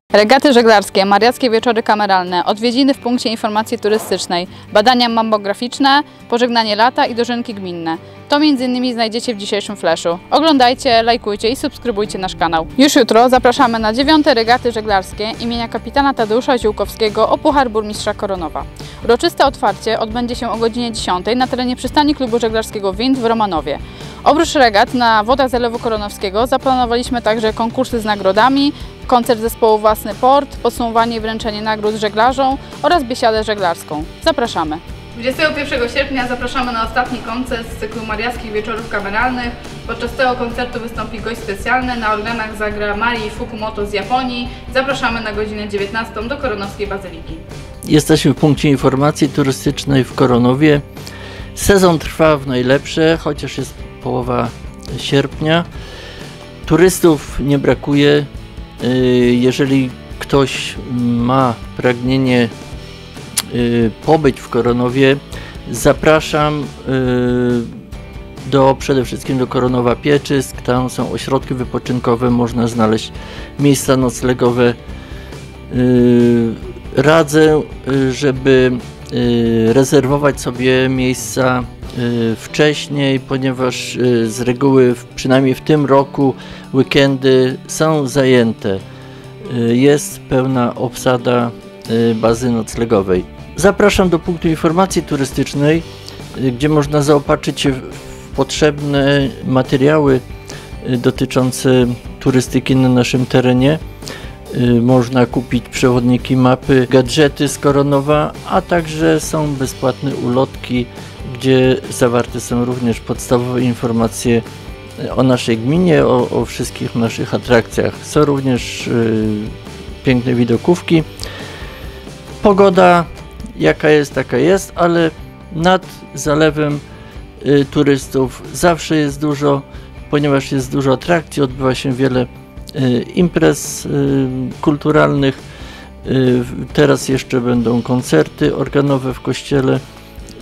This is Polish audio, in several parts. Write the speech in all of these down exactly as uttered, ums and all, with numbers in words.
Regaty żeglarskie, mariackie wieczory kameralne, odwiedziny w punkcie informacji turystycznej, badania mammograficzne, pożegnanie lata i dożynki gminne. To między innymi znajdziecie w dzisiejszym flashu. Oglądajcie, lajkujcie i subskrybujcie nasz kanał. Już jutro zapraszamy na dziewiąte regaty żeglarskie imienia kapitana Tadeusza Ziółkowskiego o Puchar Burmistrza Koronowa. Uroczyste otwarcie odbędzie się o godzinie dziesiątej na terenie przystani klubu żeglarskiego Wind w Romanowie. Oprócz regat na wodach Zalewu Koronowskiego zaplanowaliśmy także konkursy z nagrodami, koncert zespołu Własny Port, podsumowanie i wręczenie nagród żeglarzom oraz biesiadę żeglarską. Zapraszamy! dwudziestego pierwszego sierpnia zapraszamy na ostatni koncert z cyklu mariackich wieczorów kameralnych. Podczas tego koncertu wystąpi gość specjalny, na organach zagra Mari Fukumoto z Japonii. Zapraszamy na godzinę dziewiętnastą do Koronowskiej Bazyliki. Jesteśmy w punkcie informacji turystycznej w Koronowie. Sezon trwa w najlepsze, chociaż jest połowa sierpnia. Turystów nie brakuje. Jeżeli ktoś ma pragnienie pobyć w Koronowie, zapraszam do, przede wszystkim do Koronowa Pieczysk. Tam są ośrodki wypoczynkowe, można znaleźć miejsca noclegowe. Radzę, żeby rezerwować sobie miejsca wcześniej, ponieważ z reguły, przynajmniej w tym roku, weekendy są zajęte. Jest pełna obsada bazy noclegowej. Zapraszam do punktu informacji turystycznej, gdzie można zaopatrzyć się w potrzebne materiały dotyczące turystyki na naszym terenie. Można kupić przewodniki, mapy, gadżety z Koronowa, a także są bezpłatne ulotki, gdzie zawarte są również podstawowe informacje o naszej gminie, o, o wszystkich naszych atrakcjach. Są również y, piękne widokówki. Pogoda jaka jest, taka jest, ale nad zalewem y, turystów zawsze jest dużo, ponieważ jest dużo atrakcji, odbywa się wiele y, imprez y, kulturalnych. Y, teraz jeszcze będą koncerty organowe w kościele. Y,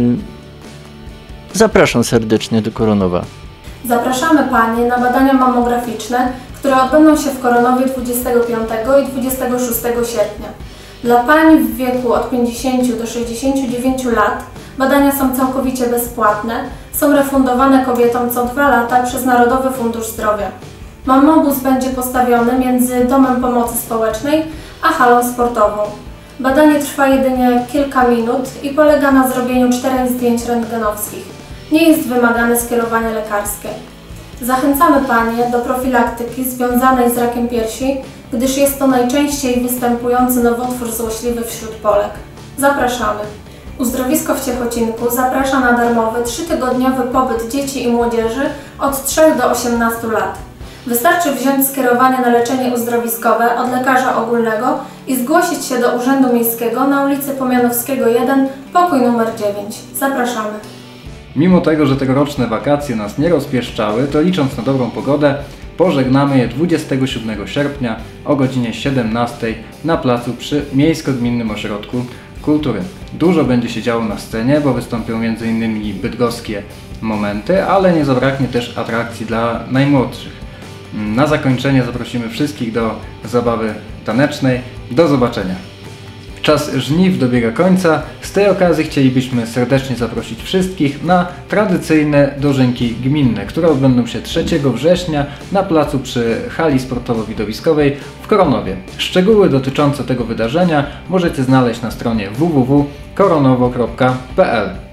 zapraszam serdecznie do Koronowa. Zapraszamy Panie na badania mammograficzne, które odbędą się w Koronowie dwudziestego piątego i dwudziestego szóstego sierpnia. Dla pań w wieku od pięćdziesięciu do sześćdziesięciu dziewięciu lat badania są całkowicie bezpłatne, są refundowane kobietom co dwa lata przez Narodowy Fundusz Zdrowia. Mammobus będzie postawiony między Domem Pomocy Społecznej a halą sportową. Badanie trwa jedynie kilka minut i polega na zrobieniu czterech zdjęć rentgenowskich. Nie jest wymagane skierowanie lekarskie. Zachęcamy Panie do profilaktyki związanej z rakiem piersi, gdyż jest to najczęściej występujący nowotwór złośliwy wśród Polek. Zapraszamy! Uzdrowisko w Ciechocinku zaprasza na darmowy trzytygodniowy pobyt dzieci i młodzieży od trzech do osiemnastu lat. Wystarczy wziąć skierowanie na leczenie uzdrowiskowe od lekarza ogólnego i zgłosić się do Urzędu Miejskiego na ulicy Pomianowskiego jeden, pokój numer dziewięć. Zapraszamy! Mimo tego, że tegoroczne wakacje nas nie rozpieszczały, to licząc na dobrą pogodę, pożegnamy je dwudziestego siódmego sierpnia o godzinie siedemnastej na placu przy Miejsko-Gminnym Ośrodku Kultury. Dużo będzie się działo na scenie, bo wystąpią między innymi bydgoskie momenty, ale nie zabraknie też atrakcji dla najmłodszych. Na zakończenie zaprosimy wszystkich do zabawy tanecznej. Do zobaczenia! Czas żniw dobiega końca. Z tej okazji chcielibyśmy serdecznie zaprosić wszystkich na tradycyjne dożynki gminne, które odbędą się trzeciego września na placu przy hali sportowo-widowiskowej w Koronowie. Szczegóły dotyczące tego wydarzenia możecie znaleźć na stronie w w w kropka koronowo kropka p l.